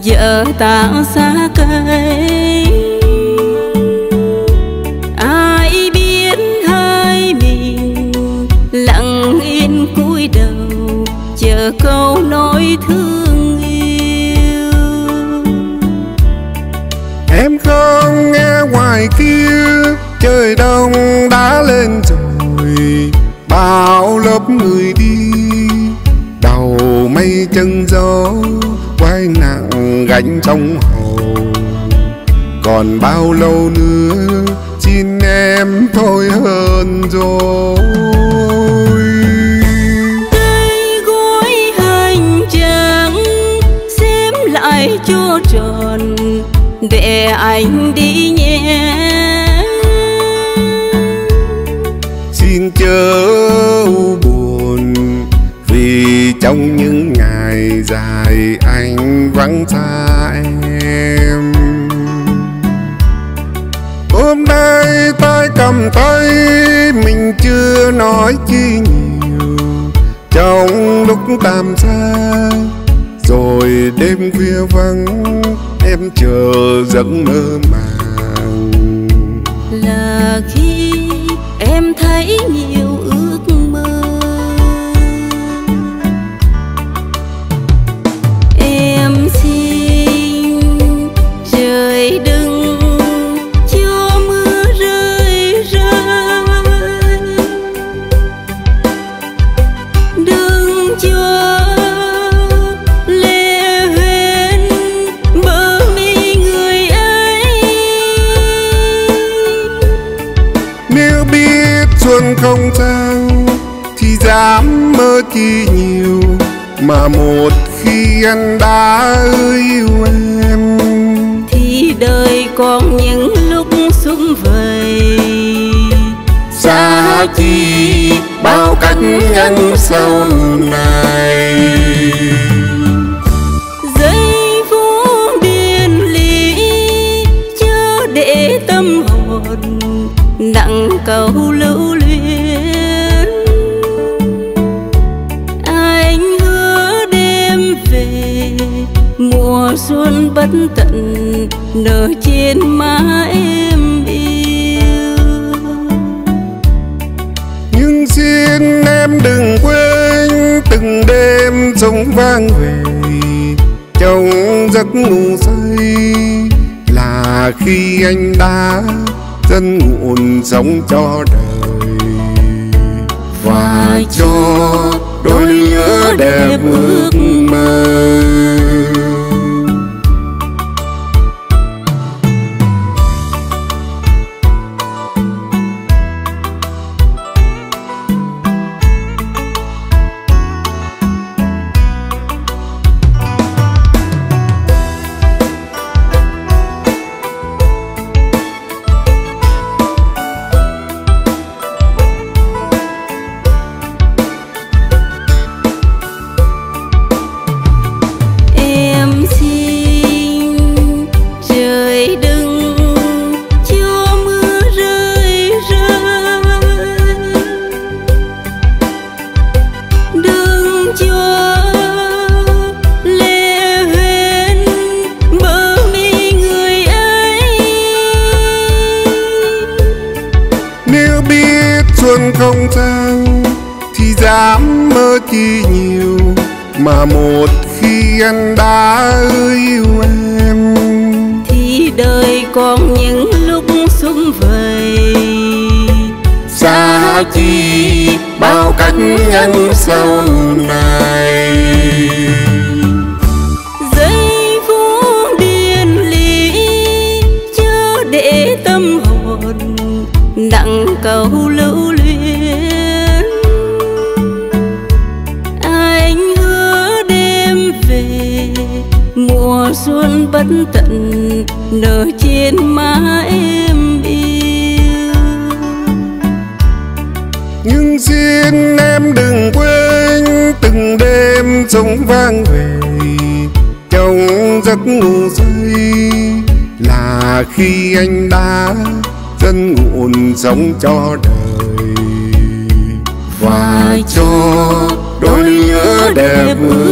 giờ ta xa cây. Ai biết hai mình lặng yên cúi đầu chờ câu nói thương yêu. Em không nghe ngoài kia trời đông đã lên rồi, bao lớp người đi đầu mây chân gió, quay nặng gánh trong hầu. Còn bao lâu nữa xin em thôi hơn rồi. Cây gối hành trang xếp lại cho tròn để anh đi nhé. Xin chớ buồn vì trong những ngày dài anh vắng xa em. Hôm nay tay cầm tay mình chưa nói chi nhiều, trong lúc tạm xa rồi đêm khuya vắng em chờ giấc mơ màng. Là khi em thấy nhiều ước mơ, em xin trời đừng cho mưa rơi rơi, đừng cho lệ huyên bờ mi người ấy. Nếu biết xuân không sang thì dám mơ chi nhiều, mà một khi anh đã yêu em thì đời còn những lúc sum vầy. xa chi bao cách ngăn sau này. Giây phút biệt ly chớ để tâm hồn nặng câu lưu luyến. Anh hứa đêm về mùa xuân bất tận nở trên má em yêu. Nhưng xin em đừng quên từng đêm sống vang về trong giấc ngủ say, là khi anh đã dân ngụn sống cho đời và cho đôi lứa đẹp ước mơ. Xuân không sang thì dám mơ chi nhiều, mà một khi anh đã yêu em thì đời còn những lúc sum vầy. xa chi bao cách ngăn sau này. Giây phút biệt ly chớ để tâm hồn nặng câu lưu luyến. Anh hứa đêm về mùa xuân bất tận nở trên má em yêu. Nhưng xin em đừng quên từng đêm sống vang về trong giấc ngủ say, là khi anh đã dân ngụn sống cho đời và cho đôi lứa đẹp.